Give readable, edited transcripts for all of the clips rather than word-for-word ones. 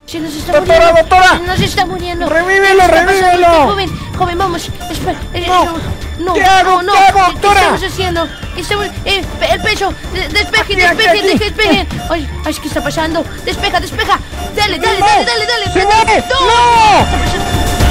Se nos está ¡Doctora, muriendo. doctora! Se nos está muriendo. ¡Revívelo, ¿Qué está pasando, revívelo! Joven, vamos. Espera. No. ¿Qué hago, doctora? ¿Qué estamos haciendo? El pecho. Despejen. Ay, ¿qué está pasando? Despeja. Dale. ¡Se mueve! ¡No!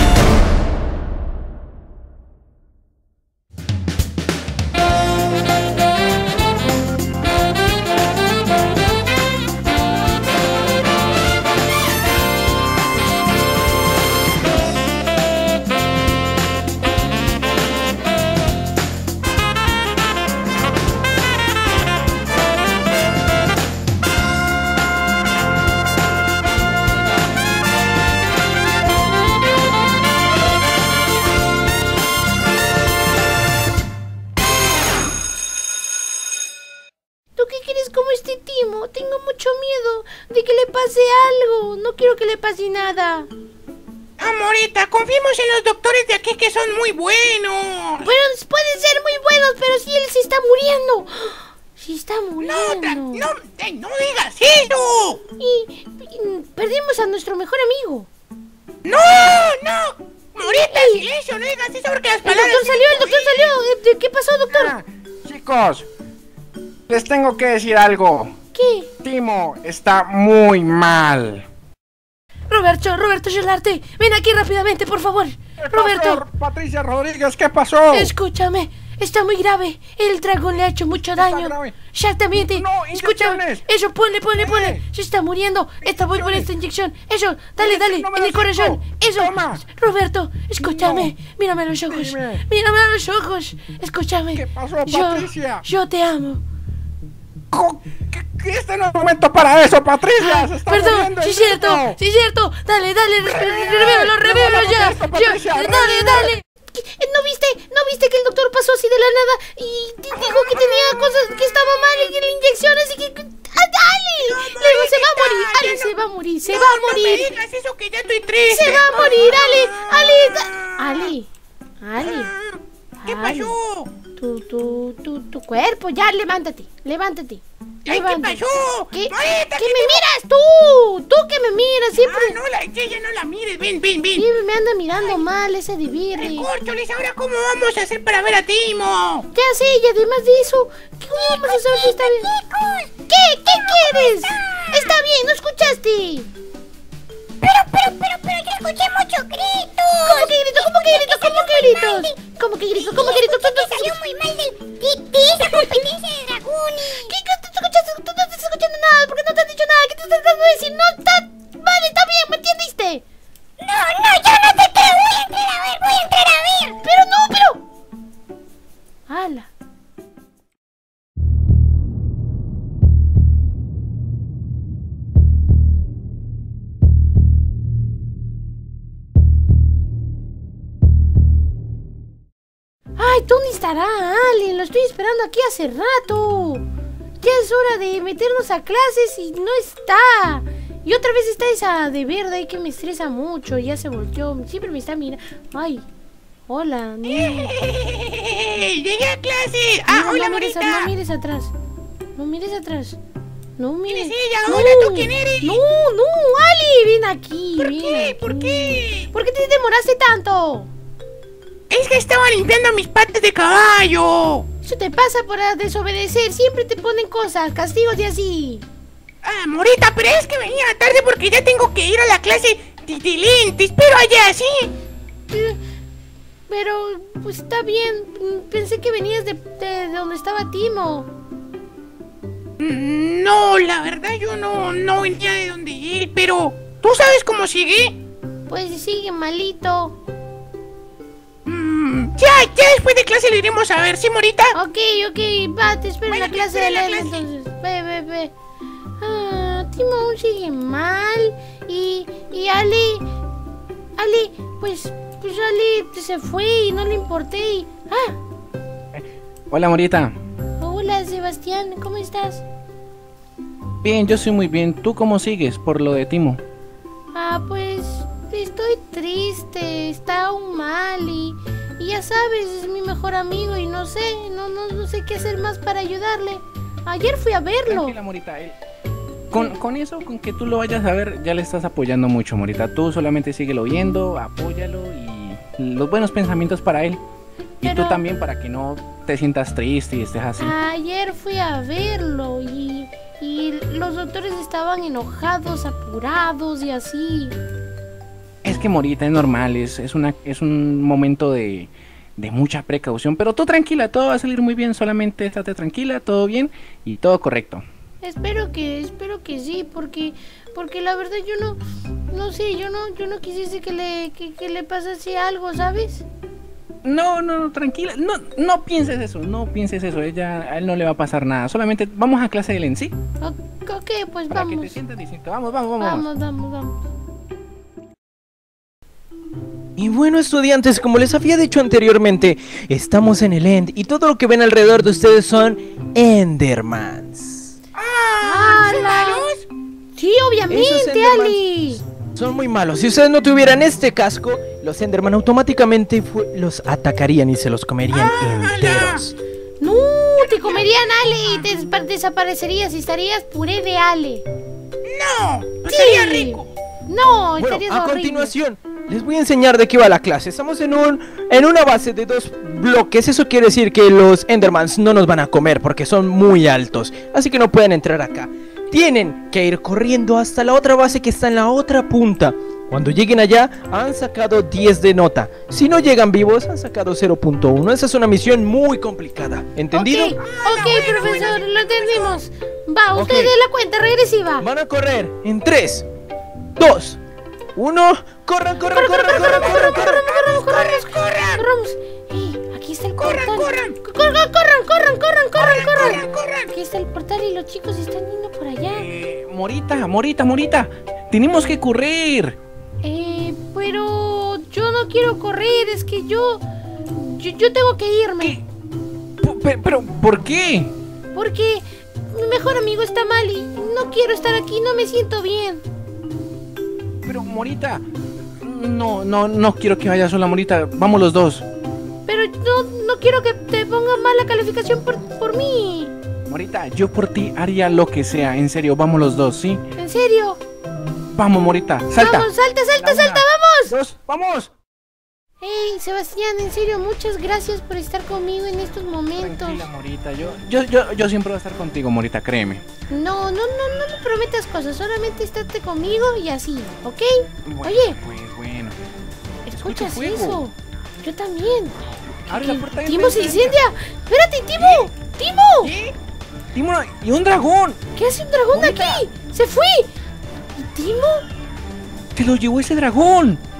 Tengo mucho miedo de que le pase algo. No quiero que le pase nada. Amorita, confiemos en los doctores de aquí que son muy buenos. Bueno, pueden ser muy buenos, pero si él se está muriendo. Se está muriendo. No digas eso. Y perdimos a nuestro mejor amigo. No. Morita, silencio, no digas eso porque las palabras... El doctor salió. ¿Qué pasó, doctor? Chicos, les tengo que decir algo. ¿Qué? Timo está muy mal. Roberto Gelarte, ven aquí rápidamente, por favor. Roberto. Patricia Rodríguez, ¿qué pasó? Escúchame, está muy grave. El dragón le ha hecho mucho daño. Exactamente. No, escúchame. Eso, ponle. Se está muriendo. Voy por esta inyección. Eso, dale, en el corazón. Eso. Toma. Roberto, escúchame. Mírame a los ojos. Dime. Mírame a los ojos. Escúchame. ¿Qué pasó, Patricia? Yo te amo. Este no es momento para eso, Patricia. Se está Perdón, muriendo sí el es cierto. Dale, revívelo ya. Patricia, Dale. ¿No viste que el doctor pasó así de la nada y dijo que tenía cosas, que estaba mal en la inyección, así que... ¡Dale! Luego se va a morir. Ale, se va a morir. No me digas eso que ya estoy triste. Se va a morir, Ale. ¿Qué pasó? Tu cuerpo, ya, levántate. Ay, ¿qué pasó? ¿Qué Morita, me miras tú? Tú que me miras siempre. Ella no la mires, ven. Siempre me anda mirando mal ese divirre. Córcholes, ahora cómo vamos a hacer para ver a Timo. Ya sé, y además de eso, ¿cómo vamos a saber si está bien? ¿Qué quieres? Está bien, ¿no escuchaste? Pero yo escuché mucho grito. ¿Cómo que gritos? ¿Cómo que gritos? Salió muy mal de esa competencia de dragones. ¿Qué escuchaste? Tú no estás escuchando nada, porque no te han dicho nada. ¿Qué te estás tratando de decir? No está... Vale, está bien, ¿me entendiste? No, yo no te creo. Voy a entrar a ver. Pero... ¡Hala! ¡Ay, ¿dónde estará Alien? Lo estoy esperando aquí hace rato. Ya es hora de meternos a clases y no está. Y otra vez está esa de verde que me estresa mucho. Ya se volteó, siempre me está mirando. ¡Ay! Hola, niña. ¡Llegué a clase! Hola, Morita. No mires atrás. No mires. ¿Quién es ella? Hola, ¿tú quién eres? No, Ali, ven aquí. ¿Por qué? ¿Por qué te demoraste tanto? Es que estaba limpiando mis patas de caballo. Eso te pasa por desobedecer. Siempre te ponen cosas, castigos y así. Morita, pero es que venía tarde porque ya tengo que ir a la clase. Titilín, te espero allá, ¿sí? Pero, pues está bien. Pensé que venías de donde estaba Timo. No, la verdad yo no venía de donde él, pero... ¿Tú sabes cómo sigue? Pues sigue malito. Ya después de clase lo iremos a ver, ¿sí, Morita? Ok, va, te espero en la clase de él, entonces. Ve. Timo aún sigue mal. Y Ali, pues Ali se fue y no le importé. Hola, Morita. Hola, Sebastián, ¿cómo estás? Bien, yo soy muy bien. ¿Tú cómo sigues por lo de Timo? Pues estoy triste, está aún mal y ya sabes, es mi mejor amigo y no sé qué hacer más para ayudarle. Ayer fui a verlo. Tranquila, Morita, Con eso, con que tú lo vayas a ver, ya le estás apoyando mucho, Morita. Tú solamente síguelo viendo, apóyalo y los buenos pensamientos para él. Y Pero- tú también para que no te sientas triste y estés así. Ayer fui a verlo y los doctores estaban enojados, apurados y así. Es que Morita es normal, es un momento de mucha precaución. Pero tú tranquila, todo va a salir muy bien. Solamente estate tranquila, todo bien y todo correcto. Espero que sí, porque la verdad no sé, yo no quisiese que le pasase algo, ¿sabes? No, tranquila. No pienses eso, no pienses eso. A él no le va a pasar nada. Solamente vamos a clase de él en sí. Ok, pues Para que te vamos. sientas distinto. Vamos. Vamos. Y bueno, estudiantes, como les había dicho anteriormente, estamos en el End y todo lo que ven alrededor de ustedes son Endermans. ¡Hala! Sí, Esos obviamente, Endermans Ali. Son muy malos. Si ustedes no tuvieran este casco, los Enderman automáticamente los atacarían y se los comerían enteros. No, te comerían Ale y te desaparecerías y estarías puré de Ale. No, Sí. sería rico. No, Bueno, estarías a horrible. continuación les voy a enseñar de qué va la clase. Estamos en una base de 2 bloques. Eso quiere decir que los Endermans no nos van a comer porque son muy altos, así que no pueden entrar acá. Tienen que ir corriendo hasta la otra base que está en la otra punta. Cuando lleguen allá, han sacado 10 de nota. Si no llegan vivos, han sacado 0.1. Esa es una misión muy complicada. ¿Entendido? Ok, profesor, lo entendimos. Va, usted Ok. dé la cuenta regresiva. Van a correr en 3, 2, 1. ¡Corran! Corramos. Aquí está el portal. corran. Corran. Aquí está el portal y los chicos están yendo por allá. Morita. Tenemos que correr. Pero yo no quiero correr, es que yo tengo que irme. Pero, ¿por qué? Porque mi mejor amigo está mal y no quiero estar aquí, no me siento bien. Pero, Morita. No quiero que vayas sola, Morita. Vamos los dos. Pero no quiero que te pongan mala calificación por mí. Morita, yo por ti haría lo que sea. En serio, vamos los dos, ¿sí? En serio. Vamos, Morita. Salta. Vamos, salta, La una, vamos. dos, ¡vamos! Hey, Sebastián, en serio, muchas gracias por estar conmigo en estos momentos. Tranquila, Morita. Yo siempre voy a estar contigo, Morita, créeme. No me prometas cosas, solamente estate conmigo y así, ¿ok? Bueno, Oye, pues bueno. ¿escuchas fuego. eso? Yo también. Abre la puerta de Timo se emergencia. incendia. Espérate, Timo. Timo. ¿Qué? Timo, y un dragón. ¿Qué hace un dragón de aquí? Se fue. ¿Y Timo? Te lo llevó ese dragón.